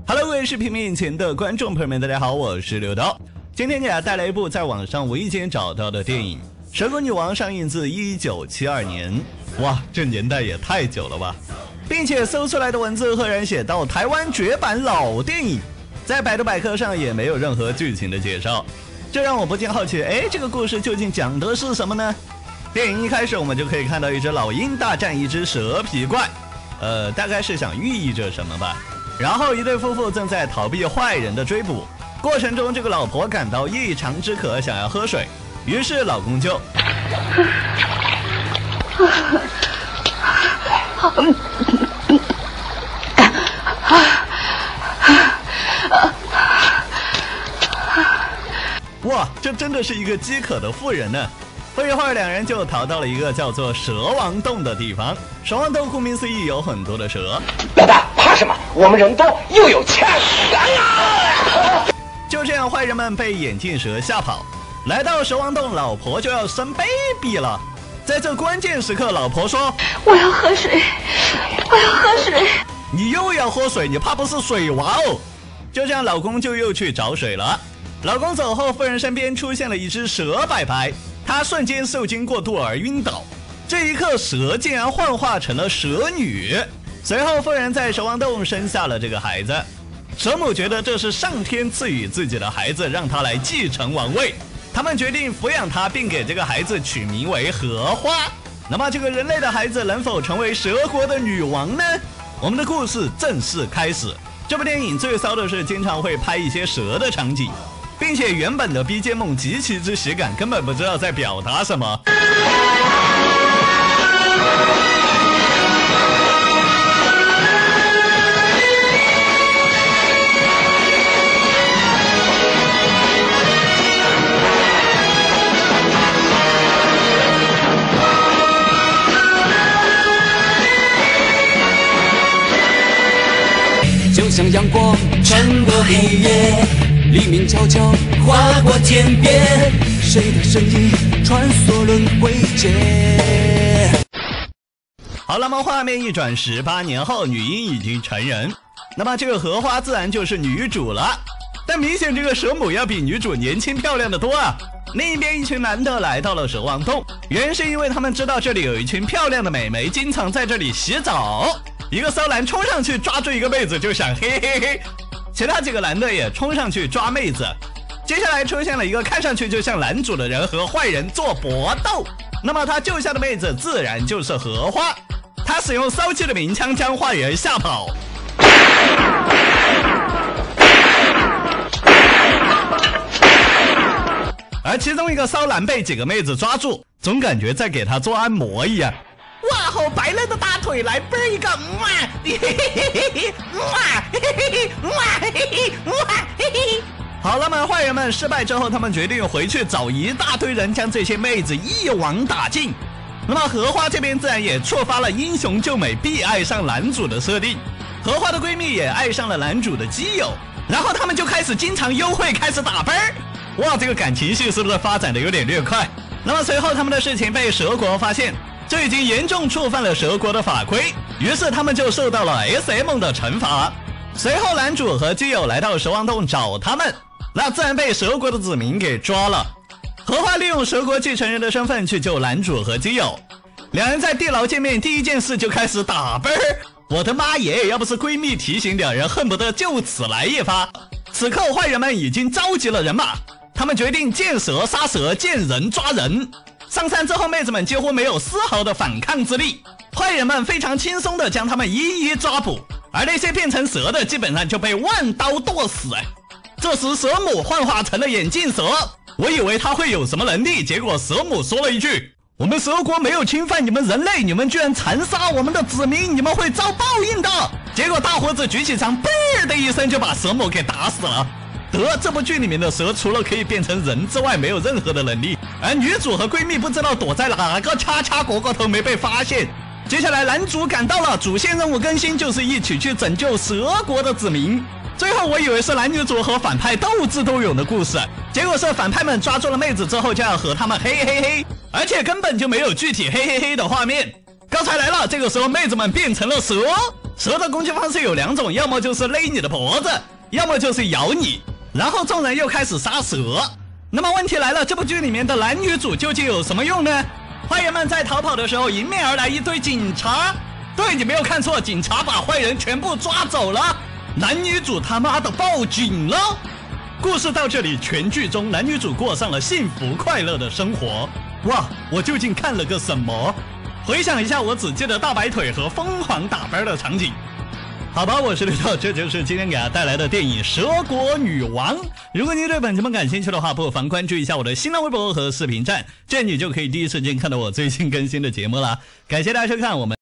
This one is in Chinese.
Hello， 各位视频面前的观众朋友们，大家好，我是刘刀。今天给大家带来一部在网上无意间找到的电影《蛇国女王》，上映自1972年。哇，这年代也太久了吧！并且搜出来的文字赫然写到台湾绝版老电影，在百度百科上也没有任何剧情的介绍，这让我不禁好奇，这个故事究竟讲的是什么呢？电影一开始我们就可以看到一只老鹰大战一只蛇皮怪，大概是想寓意着什么吧。然后一对夫妇正在逃避坏人的追捕，过程中这个老婆感到异常之渴，想要喝水，于是老公就哇，这真的是一个饥渴的妇人呢。不一会儿，两人就逃到了一个叫做蛇王洞的地方。蛇王洞顾名思义有很多的蛇。 老大，怕什么？我们人多又有钱。 就这样，坏人们被眼镜蛇吓跑。来到蛇王洞，老婆就要生 baby 了。在这关键时刻，老婆说：“ 我要喝水，我要喝水。” 你又要喝水？你怕不是水娃哦？就这样，老公就又去找水了。老公走后，夫人身边出现了一只蛇摆拍。他瞬间受惊过度而晕倒，这一刻蛇竟然幻化成了蛇女。随后夫人在蛇王洞生下了这个孩子，蛇母觉得这是上天赐予自己的孩子，让他来继承王位。他们决定抚养他，并给这个孩子取名为荷花。那么这个人类的孩子能否成为蛇国的女王呢？我们的故事正式开始。这部电影最骚的是经常会拍一些蛇的场景，并且原本的 BGM 极其之喜感，根本不知道在表达什么。 就像阳光穿过黑夜，黎明悄悄划过天边，谁的身影穿梭轮回间。 好，那么画面一转，18年后，女婴已经成人，那么这个荷花自然就是女主了。但明显这个蛇母要比女主年轻漂亮的多啊。另一边，一群男的来到了蛇王洞，原因是因为他们知道这里有一群漂亮的美眉经常在这里洗澡。一个骚男冲上去抓住一个妹子，就想嘿嘿嘿。其他几个男的也冲上去抓妹子。接下来出现了一个看上去就像男主的人和坏人做搏斗，那么他救下的妹子自然就是荷花。他使用骚气的鸣枪将坏人吓跑。而其中一个骚男被几个妹子抓住，总感觉在给他做按摩一样。哇，好白嫩的大腿，来啵一个，哇，嘿嘿嘿嘿嘿，哇，嘿嘿嘿，哇，嘿嘿，哇，嘿嘿。好了嘛，坏人们失败之后，他们决定回去找一大堆人，将这些妹子一网打尽。那么荷花这边自然也触发了英雄救美必爱上男主的设定，荷花的闺蜜也爱上了男主的基友，然后他们就开始经常幽会，开始打啵儿。哇，这个感情戏是不是发展的有点略快？那么随后他们的事情被蛇国发现，这已经严重触犯了蛇国的法规，于是他们就受到了 SM 的惩罚。随后男主和基友来到蛇王洞找他们，那自然被蛇国的子民给抓了。荷花利用蛇国继承人的身份去救男主和基友，两人在地牢见面，第一件事就开始打啵儿。我的妈耶，要不是闺蜜提醒，两人恨不得就此来一发。此刻坏人们已经召集了人马，他们决定见蛇杀蛇，见人抓人。上山之后，妹子们几乎没有丝毫的反抗之力，坏人们非常轻松地将他们一一抓捕，而那些变成蛇的基本上就被万刀剁死。这时蛇母幻化成了眼镜蛇，我以为他会有什么能力，结果蛇母说了一句：我们蛇国没有侵犯你们人类，你们居然残杀我们的子民，你们会遭报应的。结果大胡子举起枪，啵的一声就把蛇母给打死了。这部剧里面的蛇除了可以变成人之外没有任何的能力，而女主和闺蜜不知道躲在哪个叉叉国头没被发现。接下来男主赶到了，主线任务更新就是一起去拯救蛇国的子民。最后我以为是男女主和反派斗智斗勇的故事，结果是反派们抓住了妹子之后就要和他们嘿嘿嘿，而且根本就没有具体嘿嘿嘿的画面。高潮来了，这个时候妹子们变成了蛇， 蛇的攻击方式有2种，要么就是勒你的脖子，要么就是咬你，然后众人又开始杀蛇。那么问题来了，这部剧里面的男女主究竟有什么用呢？坏人们在逃跑的时候，迎面而来一堆警察。对，你没有看错，警察把坏人全部抓走了。男女主他妈的报警了。故事到这里，全剧中男女主过上了幸福快乐的生活。哇，我究竟看了个什么？回想一下，我只记得大白腿和疯狂打啵的场景。好吧，我是绿豆，这就是今天给大家带来的电影《蛇国女王》。如果你对本节目感兴趣的话，不妨关注一下我的新浪微博和视频站，这样你就可以第一时间看到我最新更新的节目了。感谢大家收看，我们